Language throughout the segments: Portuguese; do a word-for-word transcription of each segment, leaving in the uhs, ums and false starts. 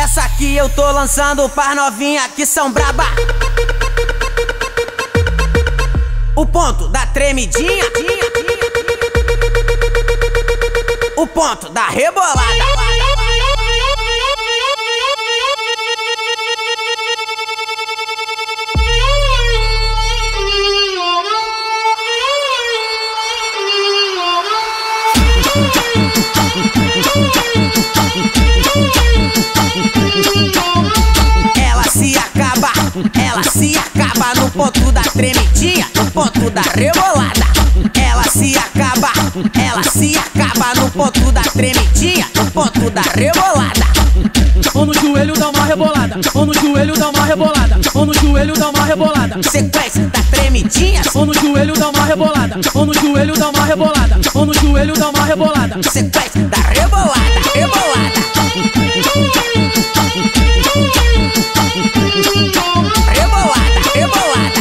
Essa aqui eu tô lançando pras novinha que são braba. O ponto da tremidinha, o ponto da rebolada. Ela se acaba, ela se acaba no ponto da tremidinha, no ponto da rebolada. Ela se acaba, ela se acaba no ponto da tremidinha, no ponto da rebolada. Ou no joelho dá uma rebolada, ou no joelho dá uma rebolada, ou no joelho dá uma rebolada. Sequência da tremidinha, ou no joelho dá uma rebolada, ou no joelho dá uma rebolada, ou no joelho dá uma rebolada. Sequência da rebolada, rebolada. Rebolada, rebolada.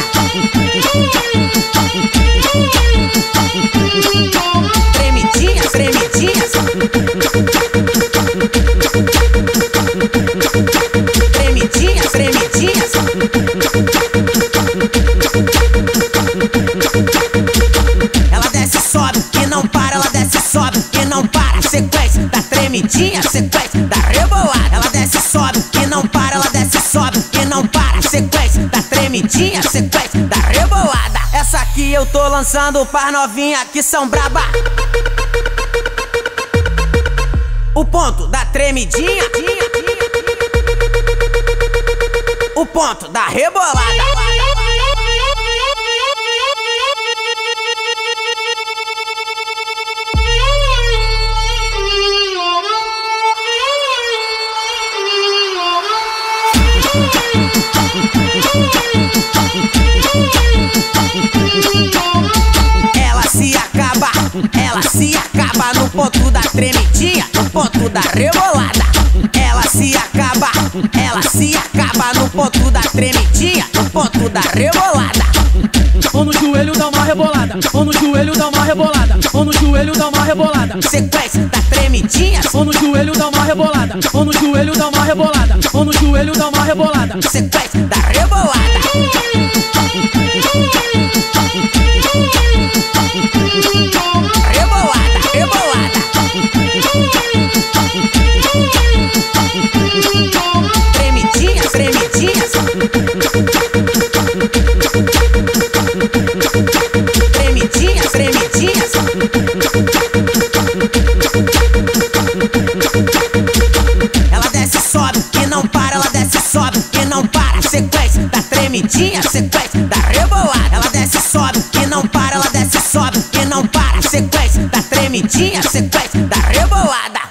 Tremidinhas, tremidinhas. Tremidinhas, tremidinhas. Ela desce, sobe e não para, ela desce, sobe e não para. Sequência da tremidinha, sequência da rebolada. Ela desce, sobe e não para, ela desce, sobe e não para. Sequência da tremidinha, sequência da rebolada. Essa aqui eu tô lançando pras novinha que são braba. O ponto da tremidinha, o ponto da rebolada. Ela se acaba, ela se acaba no ponto da tremidinha, no ponto da rebolada. Ela se acaba, ela se acaba no ponto da tremidinha, no ponto da rebolada. Ou no joelho dá uma rebolada, ou no joelho dá uma rebolada, ou no joelho dá uma rebolada. Sequência da tremidinha, ou no joelho dá uma rebolada, ou no joelho dá uma rebolada, ou no joelho dá uma rebolada. Sequência da rebolada. Rebolada, rebolada. Tremidinhas, tremidinhas. Tremidinhas, tremidinhas. Ela desce, sobe e não para, ela desce, sobe e não para. Sequência da tremidinha, sequência da rebolada. Ela desce, sobe e não para, ela desce, sobe e não para. Sequência da tremidinha, sequência da rebolada.